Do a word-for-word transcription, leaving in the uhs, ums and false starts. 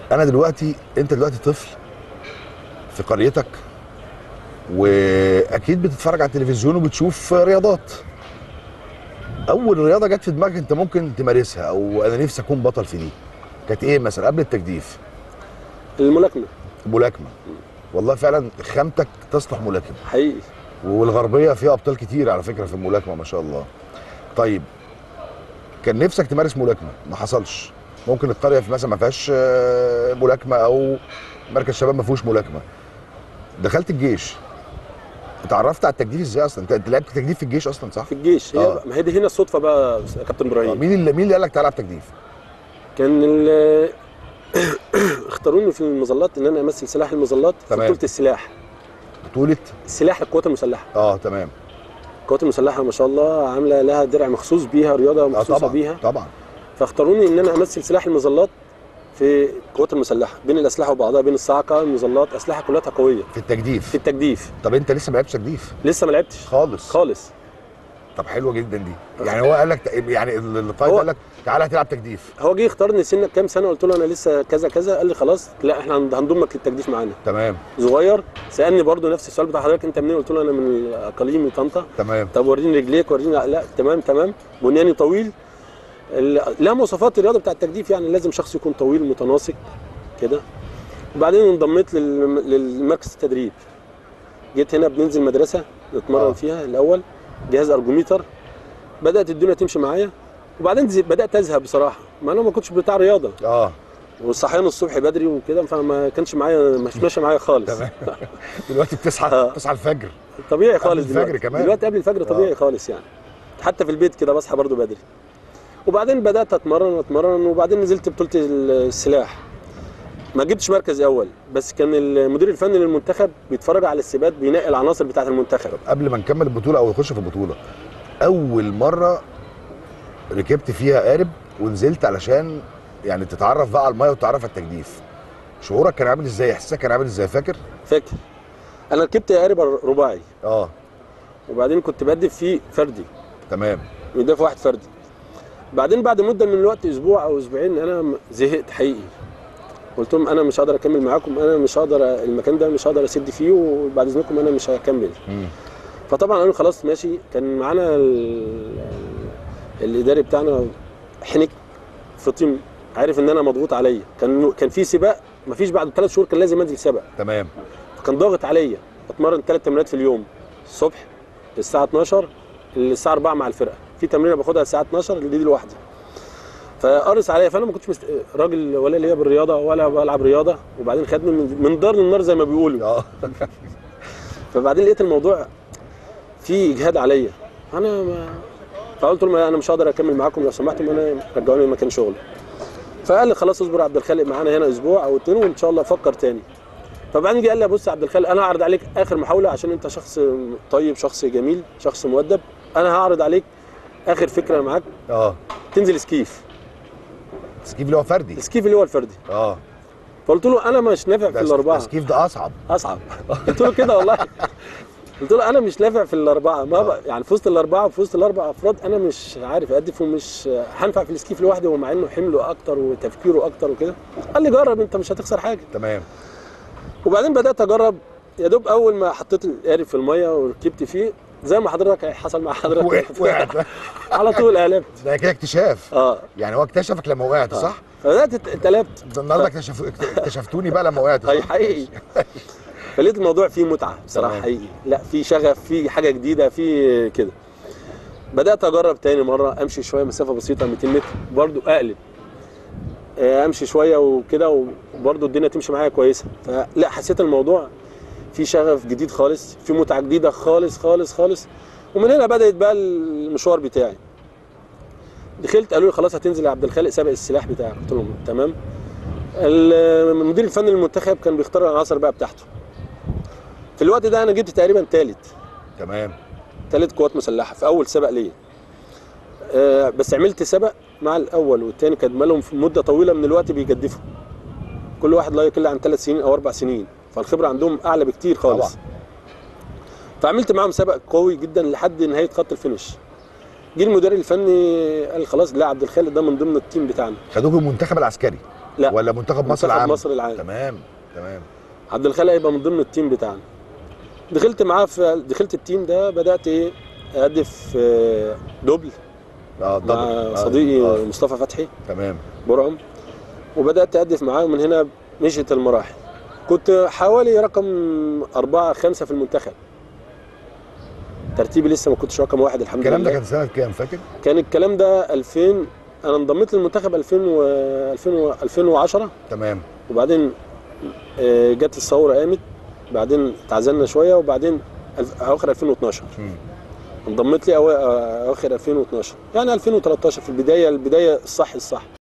انا دلوقتي، انت دلوقتي طفل في قريتك، واكيد بتتفرج على التلفزيون وبتشوف رياضات. اول رياضه جت في دماغك انت ممكن تمارسها او انا نفسي اكون بطل في دي، كانت ايه مثلا قبل التجديف؟ الملاكمه. ملاكمه. والله فعلا خامتك تصلح ملاكم. حقيقي. والغربيه فيها ابطال كتير على فكره في الملاكمه ما شاء الله. طيب كان نفسك تمارس ملاكمه ما حصلش، ممكن القريه في مثلا ما فيهاش آه، ملاكمه او مركز شباب ما فيهوش ملاكمه. دخلت الجيش، اتعرفت على التجديف ازاي اصلا؟ انت انت لعبت تجديف في الجيش اصلا صح؟ في الجيش. هي آه. ما هي دي هنا الصدفه بقى يا كابتن آه. ابراهيم. مين اللي مين اللي قال لك تعالى العب تجديف؟ كان ال- اختاروني في المظلات ان انا امثل سلاح المظلات في تمام. بطوله السلاح. بطوله السلاح للقوات المسلحه. اه تمام. القوات المسلحه ما شاء الله عامله لها درع مخصوص بيها، رياضه اه مخصوصه طبعا بيها. طبعا. فاختاروني ان انا امثل سلاح المظلات في القوات المسلحه، بين الاسلحه وبعضها، بين الصاعقه المظلات، اسلحه كلها قويه في التجديف. في التجديف. طب انت لسه ما لعبتش تجديف؟ لسه ما لعبتش خالص خالص. طب حلوه جدا دي. يعني هو قال لك يعني القائد هو- قال لك تعالى هتلعب تجديف. هو جه يختارني سنك كام سنه، قلت له انا لسه كذا كذا، قال لي خلاص لا احنا هنضمك للتجديف معانا. تمام صغير. سالني برضو نفس السؤال بتاع حضرتك، انت منين؟ قلت له انا من اقاليم طنطا. تمام. طب وريني رجليك، وريني. لا تمام تمام. بنياني طويل. ال- لها مواصفات الرياضه بتاع التجديف، يعني لازم شخص يكون طويل متناسق كده. وبعدين انضميت لل- للمركز التدريب. جيت هنا بننزل مدرسه نتمرن آه. فيها الاول، جهاز ارجوميتر. بدات الدنيا تمشي معايا، وبعدين زي- بدات ازهق بصراحه، ما انا ما كنتش بتاع رياضه، اه والصحيان الصبح بدري وكده، فما كانش معايا، مش ماشي معايا خالص. تمام. دلوقتي بتصحى آه. بتصحى الفجر. طبيعي خالص قبل الفجر دلوقتي. كمان. دلوقتي قبل الفجر طبيعي آه. خالص يعني. حتى في البيت كده بصحى برضو بدري. وبعدين بدات اتمرن اتمرن وبعدين نزلت بطوله السلاح. ما جبتش مركز اول، بس كان المدير الفني للمنتخب بيتفرج على السباقات، بينقي العناصر بتاعه المنتخب. قبل ما نكمل البطوله او نخش في البطوله، اول مره ركبت فيها قارب ونزلت علشان يعني تتعرف بقى على الميه وتتعرف على التجديف، شعورك كان عامل ازاي؟ احساسك كان عامل ازاي فاكر؟ فاكر. انا ركبت قارب رباعي، اه وبعدين كنت بدف فيه فردي، تمام. بيدف واحد فردي. بعدين بعد مده من الوقت، اسبوع او اسبوعين، انا زهقت حقيقي. قلت لهم انا مش هقدر اكمل معاكم، انا مش هقدر المكان ده مش هقدر اسد فيه، وبعد اذنكم انا مش هكمل. مم. فطبعا قالوا خلاص ماشي. كان معانا ال- الاداري بتاعنا حنك فطيم، عارف ان انا مضغوط عليا. كان كان في سباق، مفيش بعد ثلاث شهور كان لازم انزل سباق. تمام. فكان ضاغط عليا، اتمرن ثلاث تمرينات في اليوم، الصبح الساعه اتناشر الساعه اربعة مع الفرقه، في تمرينه باخدها الساعه اتناشر دي, دي لوحدي. فقرص عليا، فانا ما كنتش مست... راجل ولا ليا بالرياضه ولا بلعب رياضه، وبعدين خدني من, من دار للنار زي ما بيقولوا. اه فبعدين لقيت الموضوع فيه اجهاد عليا، انا ما... فقلت لهم انا مش هقدر اكمل معاكم، لو سمحتم انا رجعوني مكان شغلي. فقال لي خلاص اصبر يا عبد الخالق معانا هنا اسبوع او اتنين وان شاء الله فكر تاني. فبعدين جه قال لي بص يا عبد الخالق، انا هعرض عليك اخر محاوله عشان انت شخص طيب، شخص جميل، شخص مؤدب. انا هعرض عليك اخر فكره معاك، اه تنزل سكيف. سكيف اللي هو فردي. السكيف اللي هو الفردي. اه فقلت له انا مش نافع في ده الاربعه. السكيف ده اصعب. اصعب. قلت له كده والله. قلت له انا مش نافع في الاربعه، ما بقى يعني في وسط الاربعه وفي وسط الاربع افراد انا مش عارف ادف، ومش هنفع في السكيف لوحدي، ومع انه حمله اكتر وتفكيره اكتر وكده. قال لي جرب، انت مش هتخسر حاجه. تمام. وبعدين بدات اجرب. يا دوب اول ما حطيت القارب في الميه وركبت فيه، زي ما حضرتك حصل مع حضرتك وقعت. على طول قلبت. ده كده اكتشاف. اه يعني هو اكتشفك لما وقعت آه. صح؟ فبدات اتقلبت. ده النهارده اكتشف... اكتشفتوني بقى لما وقعت اي صح؟ حقيقي. فلقيت الموضوع فيه متعه بصراحه تمام. حقيقي، لا في شغف، في حاجه جديده، في كده. بدات اجرب تاني مره، امشي شويه مسافه بسيطه ميتين متر، برضو اقلب، آه، امشي شويه وكده، وبرضو الدنيا تمشي معايا كويسه. فلا حسيت الموضوع في شغف جديد خالص، في متعه جديده خالص خالص خالص. ومن هنا بدات بقى المشوار بتاعي. دخلت قالوا لي خلاص هتنزل يا عبد الخالق سابق السلاح بتاعك. قلت لهم تمام. المدير الفني للمنتخب كان بيختار العناصر بقى بتاعته. في الوقت ده انا جبت تقريبا ثالث تمام. ثالث قوات مسلحه في اول سبق ليا. أه بس عملت سبق مع الاول والثاني، كان مالهم في مده طويله من الوقت بيجدفوا، كل واحد لا يقل عن ثلاث سنين او اربع سنين، فالخبره عندهم اعلى بكتير خالص. طبعا. فعملت معاهم سبق قوي جدا لحد نهايه خط الفينش. جه المدير الفني قال خلاص لا عبد الخالق ده من ضمن التيم بتاعنا. خدوك المنتخب العسكري. لا ولا منتخب مصر العام؟ منتخب مصر العام. تمام تمام. عبد الخالق هيبقى من ضمن التيم بتاعنا. دخلت معاه في دخلت التيم ده، بدات ايه اهدف آه، دوبل اه مع آه، صديقي آه. مصطفى فتحي تمام. برعم، وبدات اهدف معاه، ومن هنا مشيت المراحل. كنت حوالي رقم أربعة خمسة في المنتخب، ترتيبي لسه ما كنتش رقم واحد الحمد الكلام لله. ده كان سنه كام فاكر؟ كان الكلام ده ألفين، انا انضميت للمنتخب ألفين و ألفين وعشرة، تمام. وبعدين آه، جت الثوره قامت، بعدين تعزلنا شويه، وبعدين ألف- اواخر ألفين واثناشر مم. انضميت لي أوا- اواخر ألفين واثناشر، يعني ألفين وتلتاشر في البدايه البدايه الصح الصح